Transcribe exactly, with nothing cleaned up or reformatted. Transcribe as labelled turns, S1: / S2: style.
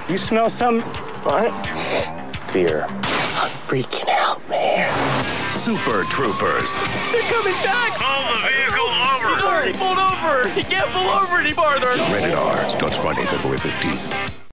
S1: You smell some...
S2: What? Fear. I'm freaking out, man.
S3: Super Troopers.
S4: They're coming back!
S5: Pull the vehicle over!
S4: He's already pulled over! He can't pull over any farther!
S3: Rated R. Starts Friday, February fifteenth.